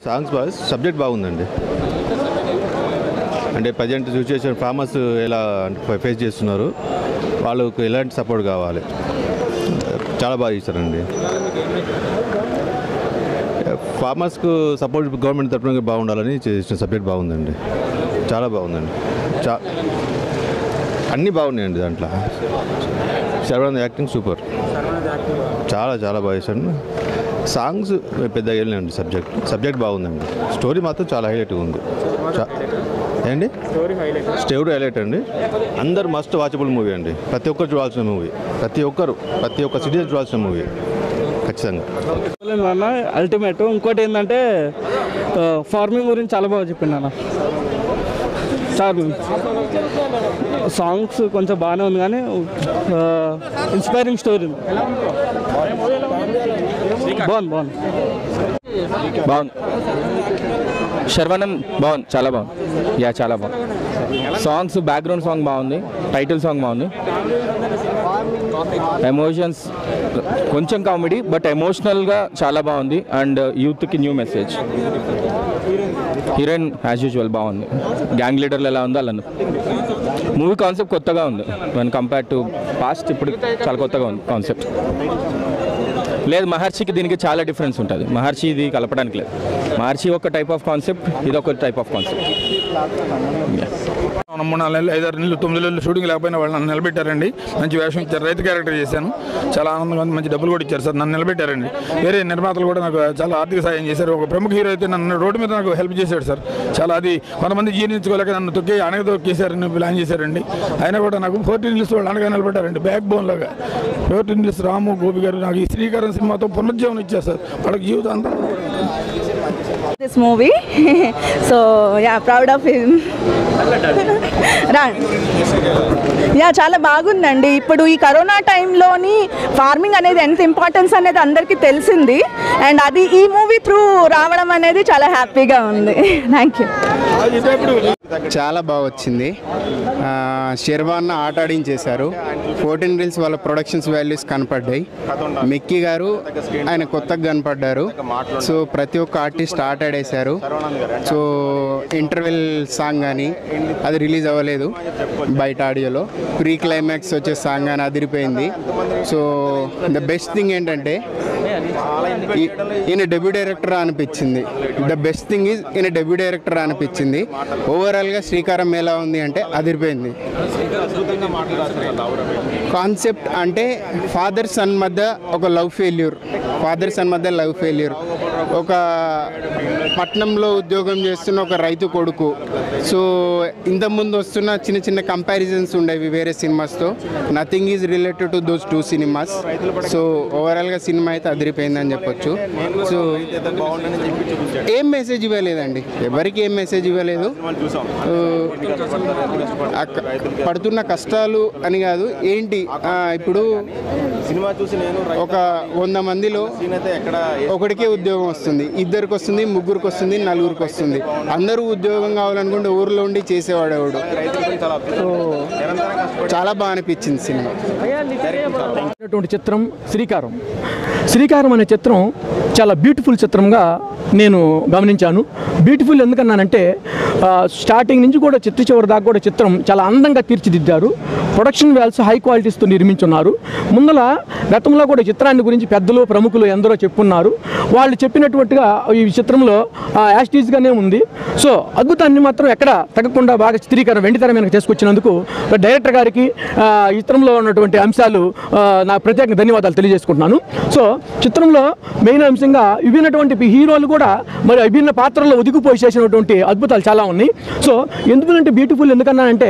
Songs బాగా, subject బాగుందండి. అంటే ప్రజెంట్ సిచ్యువేషన్ ఫార్మర్స్ ఎలా ఫేస్ చేస్తున్నారు, వాళ్ళకు ఎలాంటి సపోర్ట్ కావాలి, చాలా బాగా చేశారండి. ఫార్మర్స్కు సపోర్ట్ గవర్నమెంట్ తరఫున బాగుండాలని చేసిన సబ్జెక్ట్ బాగుందండి, చాలా బాగుందండి. అన్నీ బాగున్నాయండి. దాంట్లో శర్వానంద్ యాక్టింగ్ సూపర్, చాలా చాలా బాగా చేశాడు. సాంగ్స్ పెద్దగా వెళ్ళండి, సబ్జెక్ట్ బాగుందండి. స్టోరీ మాత్రం చాలా హైలైట్గా ఉంది. ఏంటి స్టోరీ హైలైట్ అండి. అందరు మస్ట్ వాచబుల్ మూవీ అండి. ప్రతి ఒక్కరు చూడాల్సిన మూవీ, ప్రతి ఒక్క సిటిజన్ చూడాల్సిన మూవీ ఖచ్చితంగా. అల్టిమేట్. ఇంకోటి ఏంటంటే ఫార్మింగ్ గురించి చాలా బాగా చెప్పిండు అన్న సార్. సాంగ్స్ కొంచెం బాగానే ఉంది కానీ ఇన్స్పైరింగ్ స్టోరీ బాగుంది. శర్వానంద్ బాగుంది, చాలా బాగుంది. చాలా బాగుంది. సాంగ్స్, బ్యాక్గ్రౌండ్ సాంగ్ బాగుంది, టైటిల్ సాంగ్ బాగుంది. ఎమోషన్స్ కొంచెం కామెడీ, బట్ ఎమోషనల్గా చాలా బాగుంది. అండ్ యూత్కి new message. Heroine as usual బాగుంది. గ్యాంగ్ లీడర్లు ఎలా ఉందో అలా మూవీ కాన్సెప్ట్ కొత్తగా ఉంది. వన్ కంపేర్ టు పాస్ట్, ఇప్పుడు చాలా కొత్తగా ఉంది కాన్సెప్ట్. లేదు, మహర్షికి దీనికి చాలా డిఫరెన్స్ ఉంటుంది. మహర్షి ఇది కలపడానికి లేదు. మహర్షి ఒక టైప్ ఆఫ్ కాన్సెప్ట్, ఇది ఒక టైప్ ఆఫ్ కాన్సెప్ట్. 3 నెలలు 5-6 నెలలు 9 నెలలు షూటింగ్ లేకపోయినా వాళ్ళు నన్ను నిలబెట్టారండి. మంచి వేషం ఇచ్చారు, రైతు క్యారెక్టర్ చేశాను, చాలా ఆనందంగా ఉంది. మంచి డబ్బులు కూడా ఇచ్చారు సార్, నన్ను నిలబెట్టారండి. వేరే నిర్మాతలు కూడా నాకు చాలా ఆర్థిక సాయం చేశారు. ఒక ప్రముఖ హీరో అయితే నన్ను రోడ్డు మీద నాకు హెల్ప్ చేశాడు సార్. చాలా అది కొంతమంది జీర్ణించుకోలేక నన్ను తొక్కి తొక్కేశారని ప్లాన్ చేశారండి. అయినా కూడా నాకు 14 నిల్స్ వాళ్ళు అనగా నిలబెట్టారండి, బ్యాక్ బోన్ లాగా. 14 నిల్స్ రాము గోపి గారు నాకు ఈ శ్రీకారం సినిమాతో పునరుజ్జీవనం ఇచ్చారు సార్. వాళ్ళకి జీవితాంతం this movie so yeah, proud of him. చాలా బాగుందండి. ఇప్పుడు ఈ కరోనా టైంలోని ఫార్మింగ్ అనేది ఎంత ఇంపార్టెన్స్ అనేది అందరికీ తెలిసింది. అండ్ అది ఈ మూవీ త్రూ రావడం అనేది చాలా హ్యాపీగా ఉంది. Thank you. చాలా బాగా వచ్చింది. శర్వాన్న ఆట ఆడించేశారు. 14 రీల్స్ వాళ్ళ ప్రొడక్షన్స్ వాల్యూస్ కనపడ్డాయి. మిక్కీ గారు ఆయన కొత్తగా కనపడ్డారు. సో ప్రతి ఒక్క ఆర్టిస్ట్ ఆట ఆడేశారు. సో ఇంటర్వెల్ సాంగ్ కానీ అది రిలీజ్ అవ్వలేదు బయట ఆడియోలో. ప్రీ క్లైమాక్స్ వచ్చే సాంగ్ కానీ అదిరిపోయింది. సో ద బెస్ట్ థింగ్ ఏంటంటే ఈయన డెబ్యూ డైరెక్టర్ అనిపించింది. ద బెస్ట్ థింగ్ ఈజ్ ఈయన డెబ్యూ డైరెక్టర్ అనిపించింది. ఓవరాల్గా శ్రీకారం ఎలా ఉంది అంటే అదిరిపోయింది. కాన్సెప్ట్ అంటే ఫాదర్ సన్ మధ్య ఒక లవ్ ఫెయిల్యూర్, ఒక పట్నంలో ఉద్యోగం చేస్తున్న ఒక రైతు కొడుకు. సో ఇంతకుముందు వస్తున్న చిన్న చిన్న కంపారిజన్స్ ఉండేవి వేరే సినిమాస్తో. Nothing is related to those 2 cinemas. So ఓవరాల్గా సినిమా అయితే అదిరిపోయిందని చెప్పొచ్చు. సో ఏం మెసేజ్ ఇవ్వలేదండి, ఎవరికి ఏం మెసేజ్ ఇవ్వలేదు. పడుతున్న కష్టాలు అని కాదు, ఏంటి ఇప్పుడు ఒక 100 మందిలో ఒకడికే ఉద్యోగం వస్తుంది, 2కి వస్తుంది, 3కి వస్తుంది, 4కి వస్తుంది. అందరూ ఉద్యోగం కావాలనుకుంటే ఊర్లో ఉండి చేసేవాడు ఎవడు. చాలా బాగా అనిపించింది సినిమా. చిత్రం శ్రీకారం అనే చిత్రం చాలా బ్యూటిఫుల్ చిత్రంగా నేను గమనించాను. బ్యూటిఫుల్ ఎందుకన్నానంటే స్టార్టింగ్ నుంచి కూడా చివరి దాకా కూడా చిత్రం చాలా అందంగా తీర్చిదిద్దారు. ప్రొడక్షన్ వాల్యూస్ హై క్వాలిటీస్తో నిర్మించున్నారు. ముందల గతంలో కూడా చిత్రాన్ని గురించి పెద్దలు ప్రముఖులు ఎందరో చెప్పున్నారు. వాళ్ళు చెప్పినట్టుగా ఈ చిత్రంలో యాస్టీజ్గానే ఉంది. సో అద్భుతాన్ని మాత్రం ఎక్కడ తగ్గకుండా బాగా చిత్రీకరణ వెండితెర మీద చేసుకొచ్చినందుకు డైరెక్టర్ గారికి ఈ చిత్రంలో ఉన్నటువంటి అంశాలు నా ప్రత్యేక ధన్యవాదాలు తెలియజేసుకుంటున్నాను. సో చిత్రంలో మెయిన్ అంశంగా విభిన్నటువంటి హీరోలు కూడా మరి విభిన్న పాత్రల్లో ఒదిగిపోయి చేసినటువంటి అద్భుతాలు చాలా ఉన్నాయి. సో ఎందుకంటే బ్యూటిఫుల్ ఎందుకన్నానంటే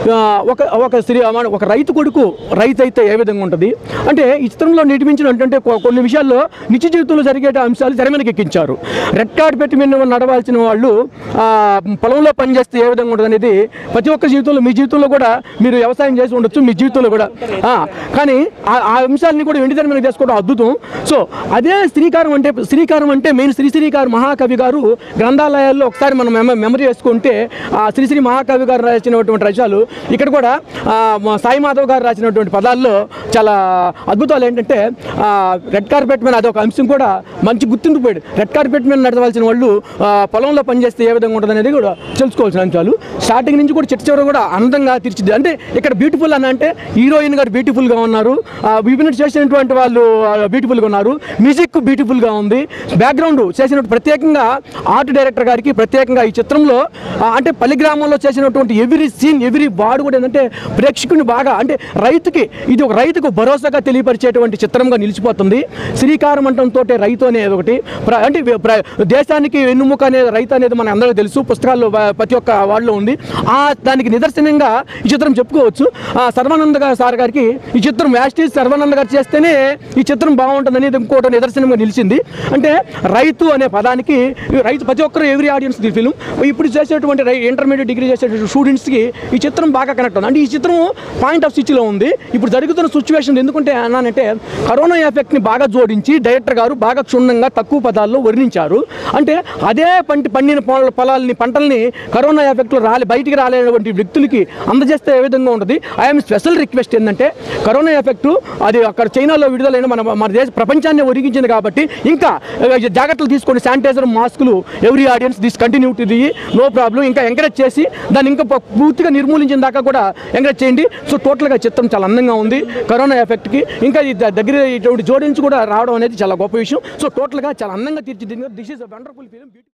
ఒక రైతు కొడుకు రైతు అయితే ఏ విధంగా ఉంటుంది అంటే ఈ చిత్రంలో నిర్మించినటువంటి కొన్ని విషయాల్లో నిత్య జీవితంలో జరిగే అంశాలు తెర మీదకి ఎక్కించారు. రెడ్ కార్పెట్ మీద నడవాల్సిన వాళ్ళు పొలంలో పనిచేస్తే ఏ విధంగా ఉంటుంది అనేది ప్రతి ఒక్క మీ జీవితంలో కూడా మీరు వ్యవసాయం చేసి ఉండొచ్చు, మీ జీవితంలో కూడా. కానీ ఆ అంశాలని కూడా వెండితెర మీద చేసుకోవడం అద్భుతం. సో అదే శ్రీకారం అంటే మెయిన్ శ్రీకారు మహాకవి గారు గ్రంథాలయాల్లో ఒకసారి మనం మెమరీ చేసుకుంటే శ్రీ మహాకవి గారు రాసినటువంటి రచనలు ఇక్కడ కూడా సాయి మాధవ్ గారు రాసినటువంటి పదాల్లో చాలా అద్భుతాలు ఏంటంటే రెడ్ కార్పెట్ మీద అదొక అంశం కూడా మంచి గుర్తింపు పోయాడు. రెడ్ కార్పెట్ మీద నడవలసిన వాళ్ళు పొలంలో పనిచేస్తే ఏ విధంగా ఉంటుంది అనేది కూడా తెలుసుకోవాల్సిన అంశాలు. స్టార్టింగ్ నుంచి కూడా చివరి కూడా అందంగా తీర్చిది. అంటే ఇక్కడ బ్యూటిఫుల్ అని అంటే హీరోయిన్ గారు బ్యూటిఫుల్గా ఉన్నారు, విభిన్న చేసినటువంటి వాళ్ళు బ్యూటిఫుల్గా ఉన్నారు, మ్యూజిక్ బ్యూటిఫుల్గా ఉంది, బ్యాక్గ్రౌండ్ చేసినట్టు ప్రత్యేకంగా ఆర్ట్ డైరెక్టర్ గారికి ప్రత్యేకంగా ఈ చిత్రంలో అంటే పల్లి గ్రామంలో చేసినటువంటి ఎవ్రీ సీన్ ఎవ్రీ వార్డు కూడా ఏంటంటే ప్రేక్షకుని బాగా అంటే రైతుకు భరోసాగా తెలియపరిచేటువంటి చిత్రంగా నిలిచిపోతుంది. శ్రీకారం అంటంతో రైతు అనేది ఒకటి అంటే దేశానికి వెన్నుముక అనేది రైతు అనేది మన అందరికీ తెలుసు, పుస్తకాల్లో ప్రతి ఒక్క వాళ్ళలో ఉంది. దానికి నిదర్శనంగా ఈ చిత్రం చెప్పుకోవచ్చు. సర్వానంద్ సార్ గారికి ఈ చిత్రం యాస్టీజ్ సర్వానంద్ గారు చేస్తేనే ఈ చిత్రం బాగుంటుందని ఇంకోటి నిదర్శనంగా నిలిచింది. అంటే రైతు అనే పదానికి రైతు ప్రతి ఒక్కరు ఎవ్రీ ఆడియన్స్ ది ఫిల్మ్ ఇప్పుడు చేసేటువంటి ఇంటర్మీడియట్ డిగ్రీ చేసేటువంటి స్టూడెంట్స్కి ఈ చిత్రం బాగా కనెక్ట్ ఉంది. అంటే ఈ చిత్రం పాయింట్ ఆఫ్ సిచ్లో ఉంది ఇప్పుడు జరుగుతున్న సిచ్యువేషన్. ఎందుకంటే అన్నానంటే కరోనా ఎఫెక్ట్ని బాగా జోడించి డైరెక్టర్ గారు బాగా క్షుణ్ణంగా తక్కువ పదాల్లో వర్ణించారు. అంటే అదే పండిన పంటల్ని కరోనా ఎఫెక్ట్లో బయటికి రాలేనటువంటి వ్యక్తులకి అందజేస్తే ఏ విధంగా ఉంటుంది. ఐఎమ్ స్పెషల్ రిక్వెస్ట్ ఏంటంటే కరోనా ఎఫెక్ట్ అది అక్కడ చైనాలో విడుదలైన మన దేశ ప్రపంచాన్ని ఒరిగించింది కాబట్టి ఇంకా జాగ్రత్తలు తీసుకొని శానిటైజర్ మాస్కులు every audience this continue to the no problem ఇంకా ఎంకరేజ్ చేసి దాన్ని ఇంకా పూర్తిగా నిర్మూలించిన దాకా కూడా ఎంకరేజ్ చేయండి. సో టోటల్గా చిత్రం చాలా అందంగా ఉంది. కరోనా ఎఫెక్ట్కి ఇంకా దగ్గర ఇటువంటి జోడించి కూడా రావడం అనేది చాలా గొప్ప విషయం. సో టోటల్గా చాలా అందంగా తీర్చిదిద్దింది. This is a wonderful film.